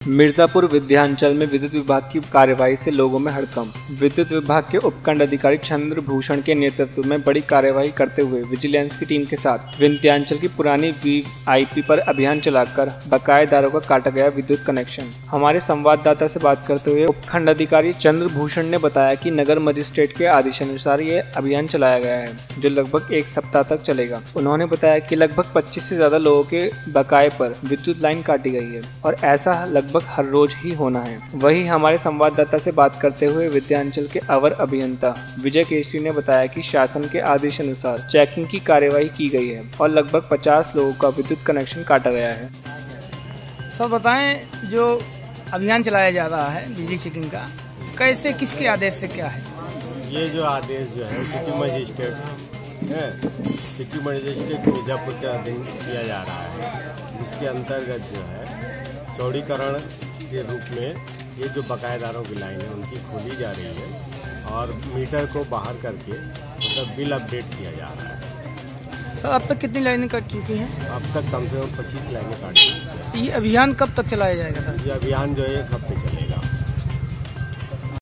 मिर्जापुर विंध्याचल में विद्युत विभाग की कार्यवाही से लोगों में हड़कंप। विद्युत विभाग के उपखंड अधिकारी चंद्रभूषण के नेतृत्व में बड़ी कार्यवाही करते हुए विजिलेंस की टीम के साथ विंध्याचल की पुरानी वीआईपी पर अभियान चलाकर बकायेदारों का काटा गया विद्युत कनेक्शन। हमारे संवाददाता से बात करते हुए उपखंड अधिकारी चंद्रभूषण ने बताया कि नगर मजिस्ट्रेट के आदेशानुसार ये अभियान चलाया गया है, जो लगभग एक सप्ताह तक चलेगा। उन्होंने बताया कि लगभग 25 से ज्यादा लोगों के बकाये पर विद्युत लाइन काटी गई है और ऐसा लगभग हर रोज ही होना है। वहीं हमारे संवाददाता से बात करते हुए विंध्याचल के अवर अभियंता विजय केसरी ने बताया कि शासन के आदेश अनुसार चेकिंग की कार्यवाही की गई है और लगभग 50 लोगों का विद्युत कनेक्शन काटा गया है। सब बताएं, जो अभियान चलाया जा रहा है बिजली चेकिंग का, कैसे, किसके आदेश से, क्या है? ये जो आदेश जो है सिटी मजिस्ट्रेट है, सिटी मजिस्ट्रेट मिर्जापुर के अधीन किया जा रहा है। इसके अंतर्गत जो है चौड़ीकरण के रूप में ये जो बकायेदारों की लाइन है उनकी खोली जा रही है और मीटर को बाहर करके मतलब बिल अपडेट किया जा रहा है। सर, अब तक कितनी लाइनें कट चुकी हैं? अब तक कम से कम 25 लाइनें काट चुकी हैं। ये अभियान कब तक चलाया जाएगा? ये अभियान जो है 1 हफ्ते चलेगा।